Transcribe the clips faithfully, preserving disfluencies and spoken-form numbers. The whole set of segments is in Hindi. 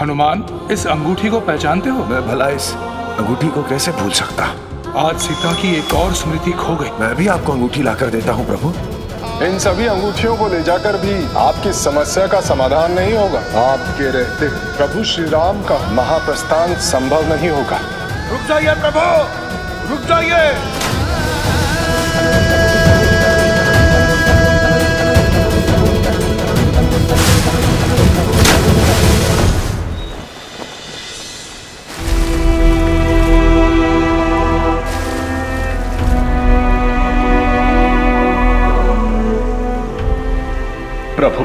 हनुमान, इस अंगूठी को पहचानते हो? मैं भला इस अंगूठी को कैसे भूल सकता? आज सीता की एक और स्मृति खो गई। मैं भी आपको अंगूठी लाकर देता हूँ प्रभु। इन सभी अंगूठियों को ले जाकर भी आपकी समस्या का समाधान नहीं होगा। आपके रहते प्रभु श्री राम का महाप्रस्थान संभव नहीं होगा। रुक जाइए प्रभु, रुक जाइए। प्रभु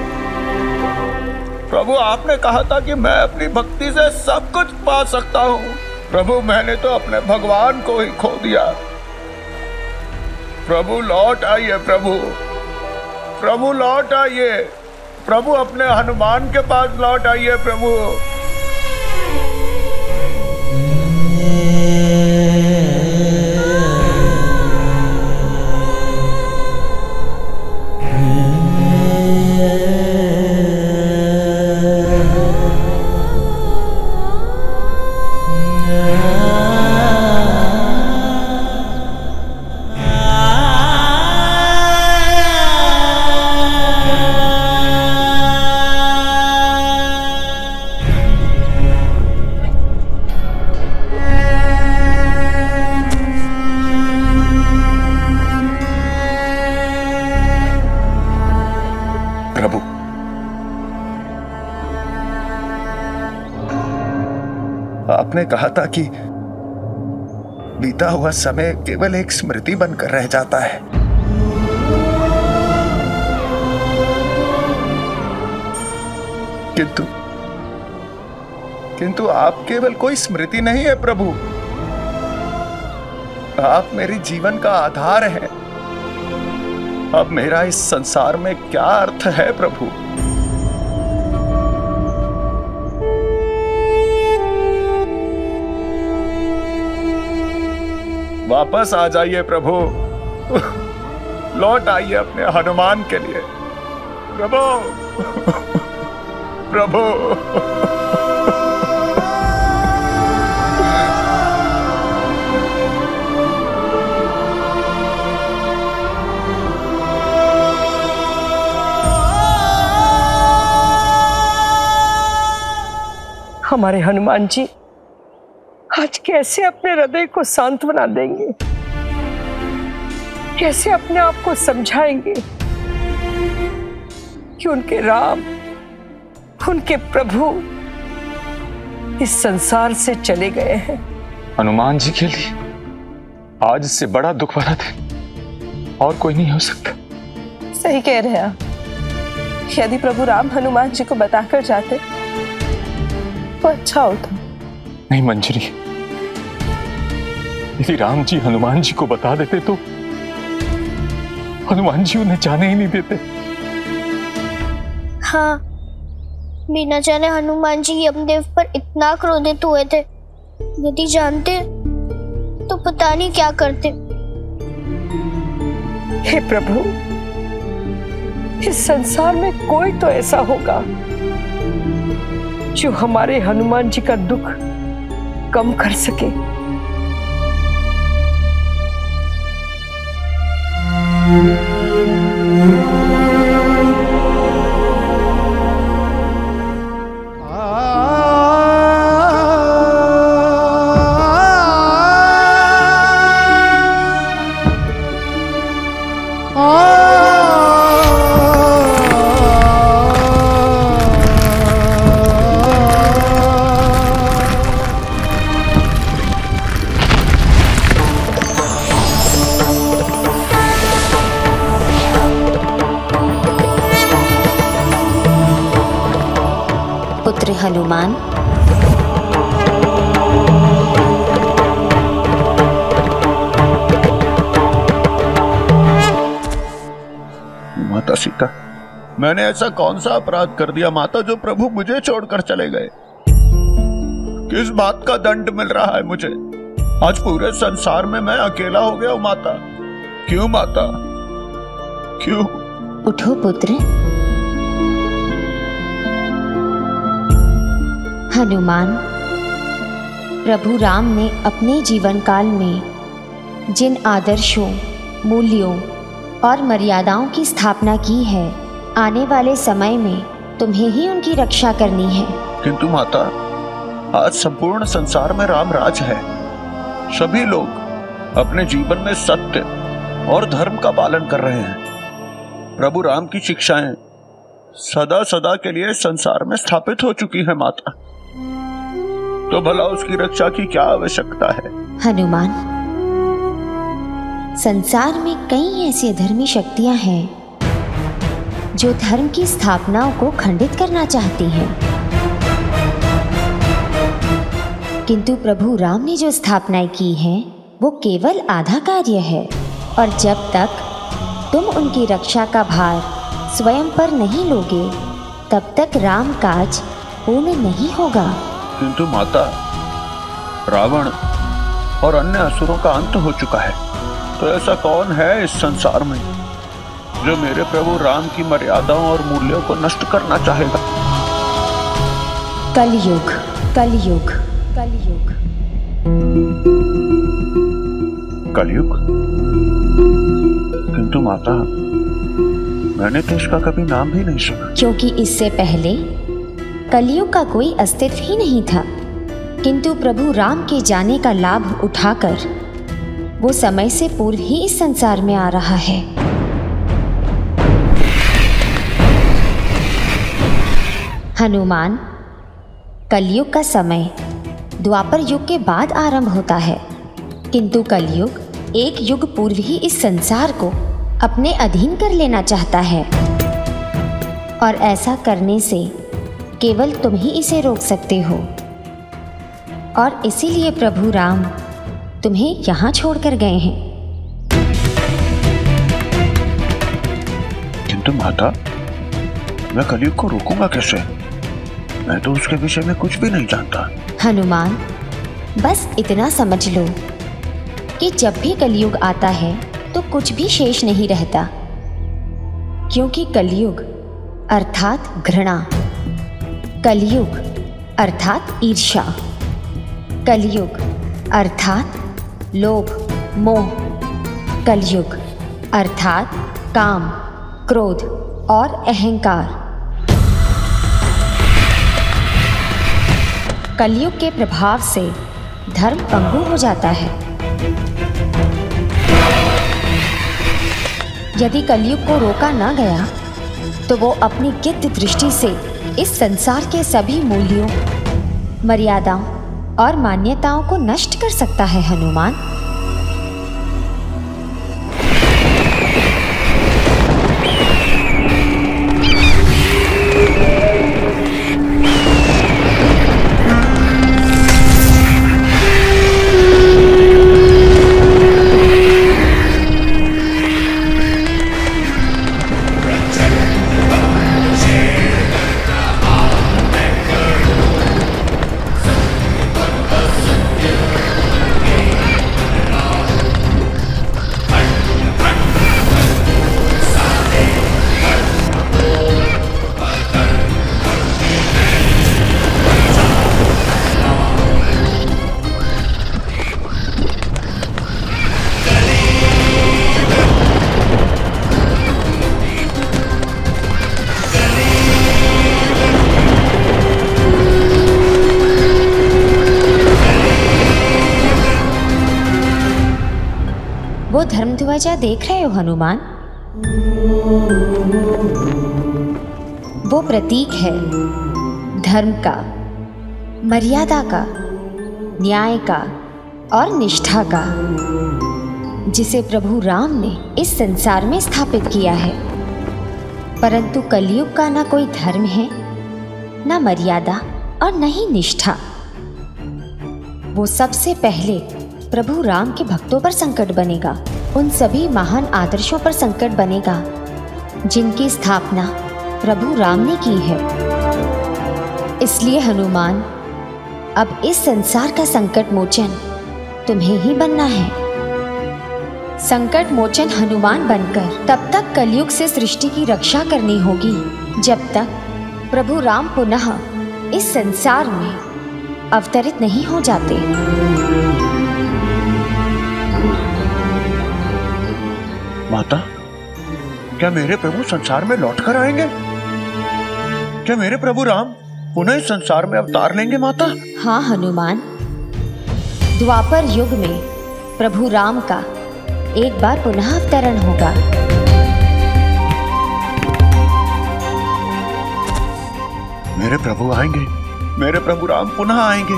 प्रभु आपने कहा था कि मैं अपनी भक्ति से सब कुछ पा सकता हूँ। प्रभु मैंने तो अपने भगवान को ही खो दिया। प्रभु लौट आइए, प्रभु प्रभु लौट आइए, प्रभु अपने हनुमान के पास लौट आइए प्रभु। प्रभु, आपने कहा था कि बीता हुआ समय केवल एक स्मृति बनकर रह जाता है। किंतु किंतु आप केवल कोई स्मृति नहीं है प्रभु, आप मेरे जीवन का आधार हैं। अब मेरा इस संसार में क्या अर्थ है प्रभु? वापस आ जाइए प्रभु, लौट आइए अपने हनुमान के लिए प्रभु। प्रभु हमारे हनुमान जी आज कैसे अपने हृदय को सांत्वना देंगे, कैसे अपने आप को समझाएंगे कि उनके राम, उनके प्रभु इस संसार से चले गए हैं। हनुमान जी के लिए आज से बड़ा दुख भरा दिन और कोई नहीं हो सकता। सही कह रहे हैं आप। यदि प्रभु राम हनुमान जी को बताकर जाते तो अच्छा होता। नहीं मंजरी, यदि राम जी हनुमान जी को बता देते तो हनुमान जी उन्हें जाने ही नहीं देते। हाँ, बिना जाने हनुमान जी यमदेव पर इतना क्रोधित हुए थे। यदि जानते तो पता नहीं क्या करते। हे प्रभु, इस संसार में कोई तो ऐसा होगा जो हमारे हनुमान जी का दुख कम कर सके। पुत्र हनुमान, माता सीता, मैंने ऐसा कौन सा अपराध कर दिया माता जो प्रभु मुझे छोड़कर चले गए? किस बात का दंड मिल रहा है मुझे? आज पूरे संसार में मैं अकेला हो गया हूँ माता। क्यों माता, क्यों? उठो पुत्र, हनुमान, प्रभु राम ने अपने जीवन काल में जिन आदर्शों, मूल्यों और मर्यादाओं की स्थापना की है, आने वाले समय में तुम्हें ही उनकी रक्षा करनी है। किंतु माता, आज संपूर्ण संसार में राम राज है। सभी लोग अपने जीवन में सत्य और धर्म का पालन कर रहे हैं। प्रभु राम की शिक्षाएं सदा सदा के लिए संसार में स्थापित हो चुकी है माता, तो भला उसकी रक्षा की क्या आवश्यकता है? हनुमान, संसार में कई ऐसी अधर्मी शक्तियां हैं जो धर्म की स्थापनाओं को खंडित करना चाहती हैं, किंतु प्रभु राम ने जो स्थापनाएं की हैं वो केवल आधा कार्य है, और जब तक तुम उनकी रक्षा का भार स्वयं पर नहीं लोगे तब तक राम काज पूर्ण नहीं होगा। किंतु माता, रावण और अन्य असुरों का अंत हो चुका है, तो ऐसा कौन है इस संसार में जो मेरे प्रभु राम की मर्यादाओं और मूल्यों को नष्ट करना चाहेगा? कलयुग, कलयुग, कलयुग, कलयुग। किंतु माता, मैंने तो इसका कभी नाम भी नहीं सुना। क्योंकि इससे पहले कलयुग का कोई अस्तित्व ही नहीं था, किंतु प्रभु राम के जाने का लाभ उठाकर वो समय से पूर्व ही इस संसार में आ रहा है। हनुमान, कलयुग का समय द्वापर युग के बाद आरंभ होता है, किंतु कलयुग एक युग पूर्व ही इस संसार को अपने अधीन कर लेना चाहता है, और ऐसा करने से केवल तुम ही इसे रोक सकते हो, और इसीलिए प्रभु राम तुम्हें यहाँ छोड़कर गए हैं। किंतु माता, मैं कलयुग को रोकूंगा कैसे? मैं तो उसके विषय में कुछ भी नहीं जानता। हनुमान, बस इतना समझ लो कि जब भी कलयुग आता है तो कुछ भी शेष नहीं रहता, क्योंकि कलयुग अर्थात घृणा, कलयुग अर्थात ईर्ष्या, कलयुग अर्थात लोभ, मोह, कलयुग अर्थात काम, क्रोध और अहंकार। कलयुग के प्रभाव से धर्म पंगु हो जाता है। यदि कलयुग को रोका न गया तो वो अपनी गिद्ध दृष्टि से इस संसार के सभी मूल्यों, मर्यादाओं और मान्यताओं को नष्ट कर सकता है। हनुमान, वो धर्मध्वजा देख रहे हो हनुमान? वो प्रतीक है धर्म का, मर्यादा का, न्याय का और निष्ठा का, जिसे प्रभु राम ने इस संसार में स्थापित किया है। परंतु कलयुग का ना कोई धर्म है, ना मर्यादा और न ही निष्ठा। वो सबसे पहले प्रभु राम के भक्तों पर संकट बनेगा, उन सभी महान आदर्शों पर संकट बनेगा जिनकी स्थापना प्रभु राम ने की है। इसलिए हनुमान, अब इस संसार का संकट मोचन तुम्हें ही बनना है। संकट मोचन हनुमान बनकर तब तक कलयुग से सृष्टि की रक्षा करनी होगी जब तक प्रभु राम पुनः इस संसार में अवतरित नहीं हो जाते। माता, क्या मेरे प्रभु संसार में लौट कर आएंगे? क्या मेरे प्रभु राम पुनः इस संसार में अवतार लेंगे माता? हाँ हनुमान, द्वापर युग में प्रभु राम का एक बार पुनः अवतरण होगा। मेरे प्रभु आएंगे, मेरे प्रभु राम पुनः आएंगे।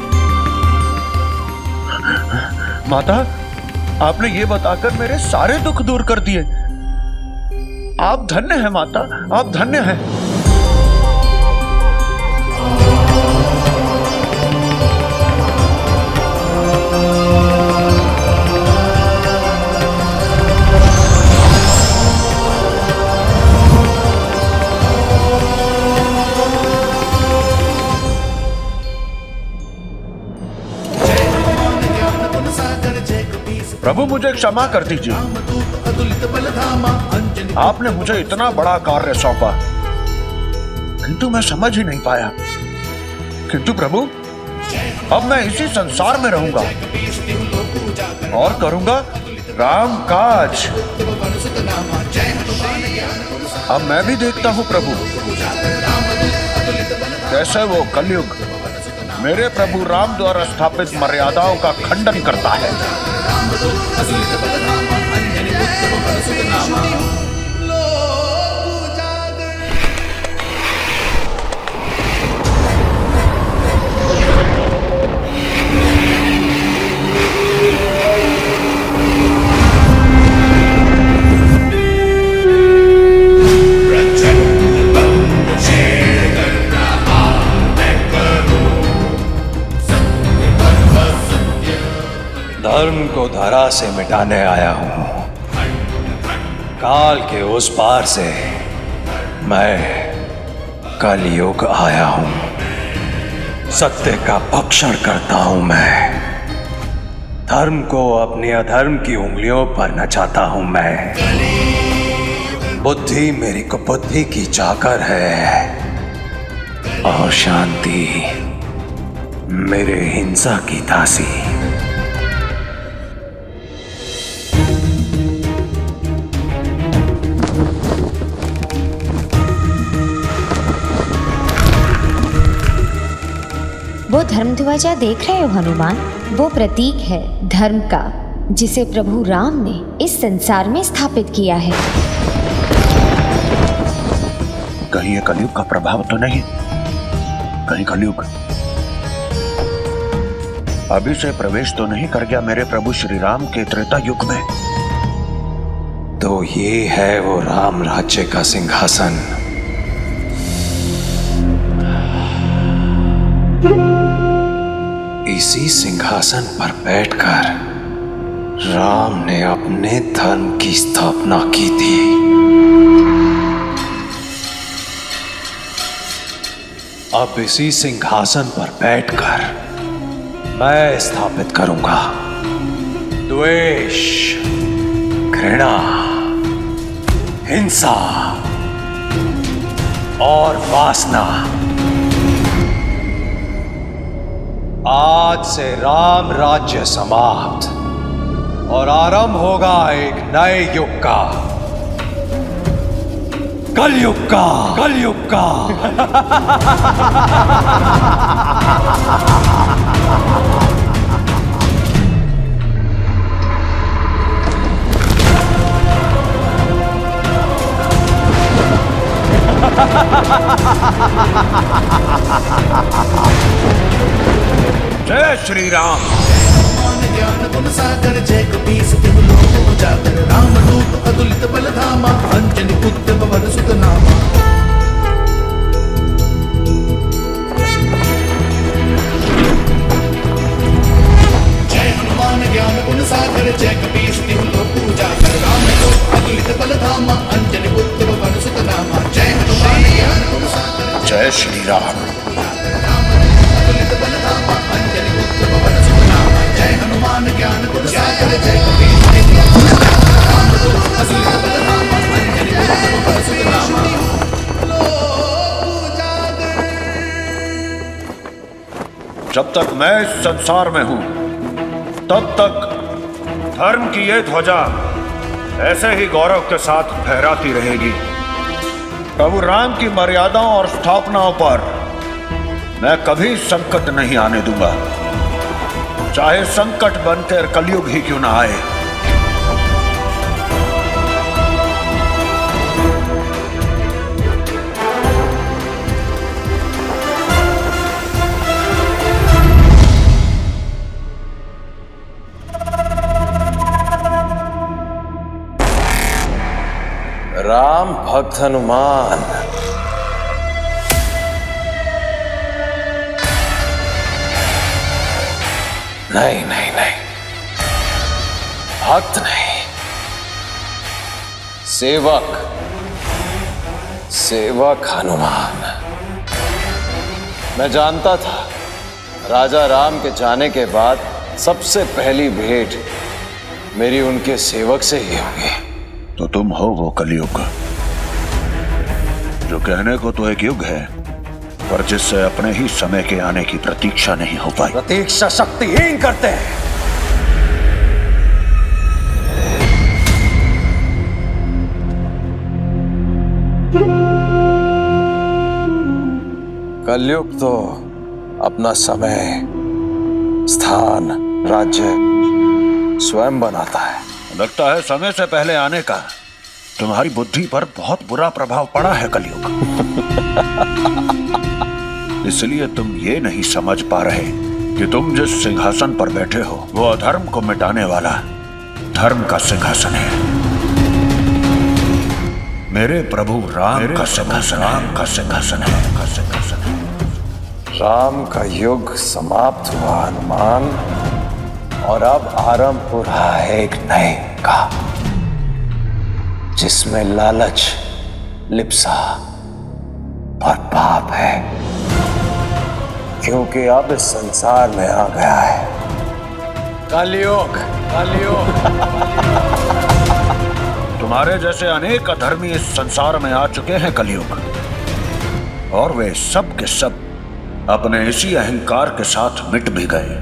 माता, आपने ये बताकर मेरे सारे दुख दूर कर दिए। आप धन्य हैं माता, आप धन्य हैं। प्रभु मुझे क्षमा कर दीजिए, आपने मुझे इतना बड़ा कार्य सौंपा किंतु मैं समझ ही नहीं पाया। किंतु प्रभु, अब मैं इसी संसार में रहूंगा और करूंगा राम काज। अब मैं भी देखता हूं प्रभु, कैसे वो कलयुग मेरे प्रभु राम द्वारा स्थापित मर्यादाओं का खंडन करता है। धर्म को धरा से मिटाने आया हूं। काल के उस पार से मैं कलयुग आया हूं। सत्य का भक्षण करता हूं मैं। धर्म को अपने अधर्म की उंगलियों पर नचाता हूं मैं। बुद्धि मेरी कुबुद्धि की चाकर है और शांति मेरे हिंसा की दासी। वो धर्म ध्वजा देख रहे हो हनुमान, वो प्रतीक है धर्म का, जिसे प्रभु राम ने इस संसार में स्थापित किया है। कहीं ये कलयुग का प्रभाव तो नहीं? कहीं कलयुग अभी से प्रवेश तो नहीं कर गया मेरे प्रभु श्री राम के त्रेता युग में? तो ये है वो राम राज्य का सिंहासन। इसी सिंहासन पर बैठकर राम ने अपने धर्म की स्थापना की थी। अब इसी सिंहासन पर बैठकर मैं स्थापित करूंगा द्वेष, घृणा, हिंसा और वासना। आज से राम राज्य समाप्त और आरंभ होगा एक नए युग का, कलयुग का, कलयुग का। जय श्री राम। ज्ञान गुण सागर जय कपीस तिहु लोक उजागर। राम दूत अतुलित बल धामा। अंजनी पुत्र पवन सुत नामा। जय हनुमान ज्ञान गुण सागर जय कपीस तिहु लोक उजागर। राम दूत अतुलित बल धामा। अंजनी पुत्र पवन सुत नामा। जय हनुमान ज्ञान गुण सागर जय श्री राम। हनुमान ज्ञान गुण सागर जय कपीस तिहु लोक जब तक मैं इस संसार में हूं तब तक धर्म की ये ध्वजा ऐसे ही गौरव के साथ फहराती रहेगी। प्रभु राम की मर्यादाओं और स्थापनाओं पर मैं कभी संकट नहीं आने दूंगा, चाहे संकट बनकर कलयुग ही क्यों ना आए। राम भक्त हनुमान, नहीं नहीं नहीं, भक्त नहीं, सेवक, सेवक हनुमान। मैं जानता था राजा राम के जाने के बाद सबसे पहली भेंट मेरी उनके सेवक से ही होगी। तो तुम हो वो कलयुग जो कहने को तो एक युग है, पर जिससे अपने ही समय के आने की प्रतीक्षा नहीं हो पाई। प्रतीक्षा शक्तिहीन करते हैं। कलयुग तो अपना समय, स्थान, राज्य स्वयं बनाता है। लगता है समय से पहले आने का तुम्हारी बुद्धि पर बहुत बुरा प्रभाव पड़ा है कलयुग। इसलिए तुम ये नहीं समझ पा रहे कि तुम जिस सिंहासन पर बैठे हो वो अधर्म को मिटाने वाला धर्म का सिंहासन है। मेरे प्रभु राम का सिंहासन राम का सिंहासन है का सिंहासन है। राम का युग समाप्त हुआ हनुमान, और अब आरंभ हो रहा है एक नए का, जिसमें लालच, लिप्सा और पाप है। क्योंकि अब इस संसार में आ गया है कलयुग। कलयुग तुम्हारे जैसे अनेक अधर्मी इस संसार में आ चुके हैं कलयुग, और वे सब के सब अपने इसी अहंकार के साथ मिट भी गए।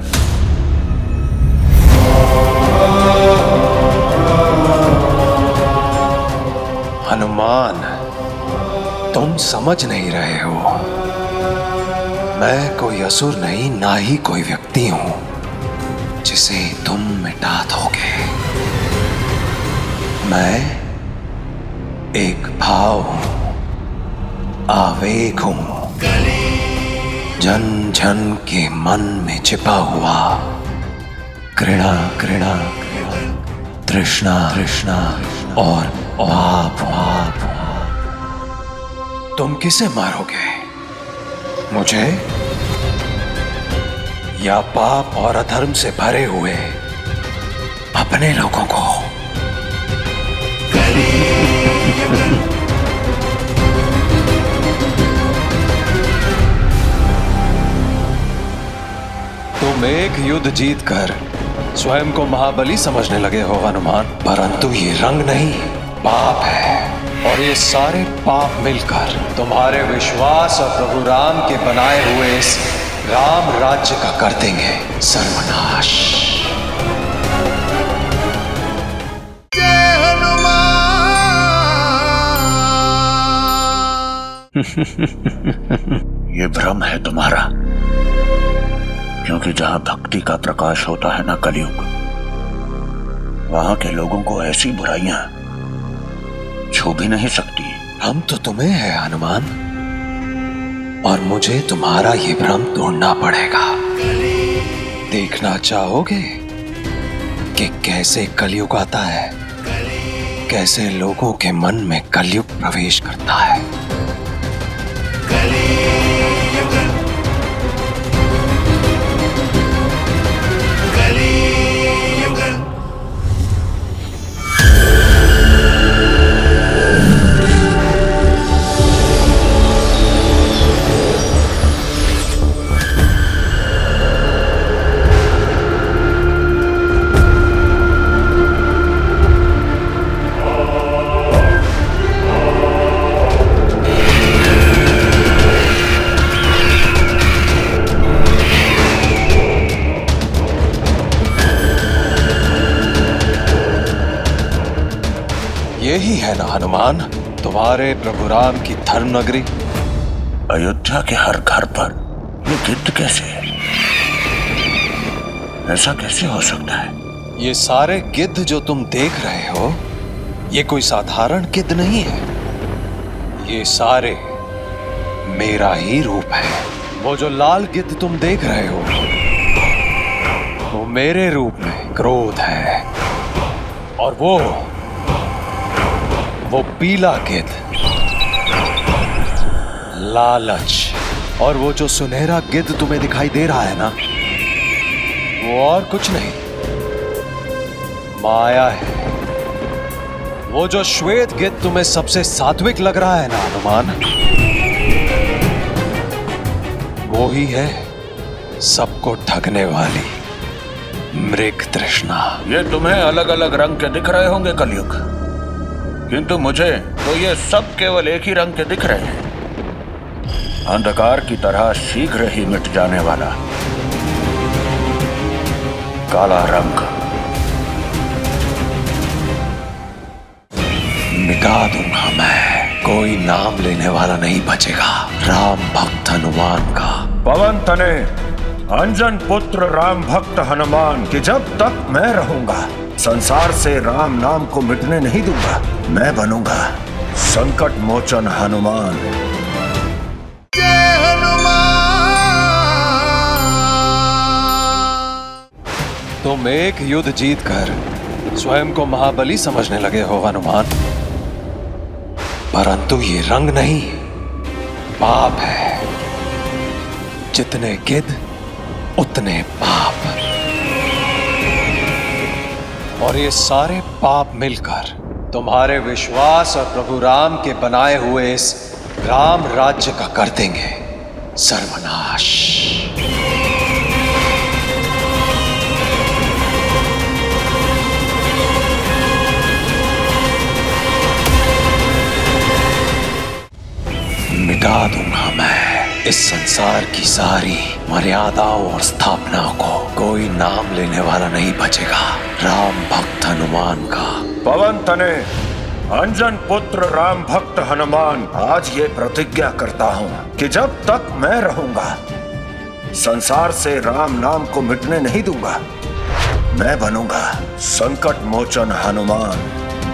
हनुमान, तुम समझ नहीं रहे हो, मैं कोई असुर नहीं, ना ही कोई व्यक्ति हूं जिसे तुम मिटा दोगे। मैं एक भाव हूं, आवेग हूं, जन जन के मन में छिपा हुआ घृणा घृणा तृष्णा तृष्णा और पाप पाप। तुम किसे मारोगे, मुझे या पाप और अधर्म से भरे हुए अपने लोगों को? तुम एक युद्ध जीतकर स्वयं को महाबली समझने लगे हो हनुमान, परंतु ये रंग नहीं, पाप है। और ये सारे पाप मिलकर तुम्हारे विश्वास और प्रभु राम के बनाए हुए इस राम राज्य का कर देंगे सर्वनाश। जय हनुमान। ये भ्रम है तुम्हारा, क्योंकि जहां भक्ति का प्रकाश होता है ना कलयुग, वहां के लोगों को ऐसी बुराइयां छू भी नहीं सकती। हम तो तुम्हें है हनुमान, और मुझे तुम्हारा ये भ्रम तोड़ना पड़ेगा। देखना चाहोगे कि कैसे कलयुग आता है, कैसे लोगों के मन में कलयुग प्रवेश करता है? यही है ना हनुमान, तुम्हारे प्रभु राम की धर्म नगरी। अयोध्या के हर घर पर ये गिद्ध कैसे है? ऐसा कैसे हो सकता है? ये सारे गिद्ध जो तुम देख रहे हो, ये कोई साधारण गिद्ध नहीं है। ये सारे मेरा ही रूप है। वो जो लाल गिद्ध तुम देख रहे हो, वो मेरे रूप में क्रोध है, और वो वो पीला गिद्ध लालच, और वो जो सुनहरा गिद्ध तुम्हें दिखाई दे रहा है ना, वो और कुछ नहीं, माया है। वो जो श्वेत गिद्ध तुम्हें सबसे सात्विक लग रहा है ना हनुमान, वो ही है सबको ठगने वाली मृग तृष्णा। ये तुम्हें अलग अलग रंग के दिख रहे होंगे कलयुग, किंतु मुझे तो ये सब केवल एक ही रंग के दिख रहे हैं, अंधकार की तरह शीघ्र ही मिट जाने वाला काला रंग। मिटा दूंगा मैं, कोई नाम लेने वाला नहीं बचेगा राम भक्त हनुमान का। पवन तने अंजन पुत्र राम भक्त हनुमान कि जब तक मैं रहूंगा संसार से राम नाम को मिटने नहीं दूंगा। मैं बनूंगा संकट मोचन हनुमान। तुम एक युद्ध जीतकर स्वयं को महाबली समझने लगे हो हनुमान, परंतु ये रंग नहीं, पाप है। जितने गिद्ध उतने पाप, और ये सारे पाप मिलकर तुम्हारे विश्वास और प्रभु राम के बनाए हुए इस राम राज्य का कर देंगे सर्वनाश। मिटा दूंगा मैं इस संसार की सारी मर्यादाओं और स्थापनाओं को। कोई नाम लेने वाला नहीं बचेगा राम भक्त हनुमान का। पवन तने अंजन पुत्र राम भक्त हनुमान, आज ये प्रतिज्ञा करता हूँ कि जब तक मैं रहूंगा संसार से राम नाम को मिटने नहीं दूंगा। मैं बनूंगा संकट मोचन हनुमान।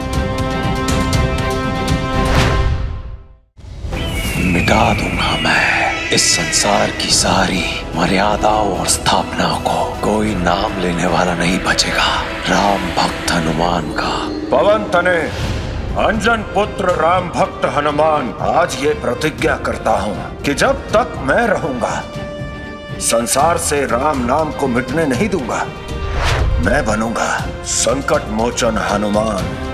मिटा दूंगा मैं इस संसार की सारी मर्यादाओं और स्थापनाओं को। कोई नाम लेने वाला नहीं बचेगा राम भक्त हनुमान का। पवन तने अंजन पुत्र राम भक्त हनुमान, आज ये प्रतिज्ञा करता हूँ कि जब तक मैं रहूंगा संसार से राम नाम को मिटने नहीं दूंगा। मैं बनूंगा संकट मोचन हनुमान।